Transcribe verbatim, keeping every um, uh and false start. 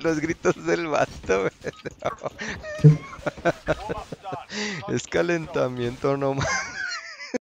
los gritos del vato, güey. Es calentamiento nomás.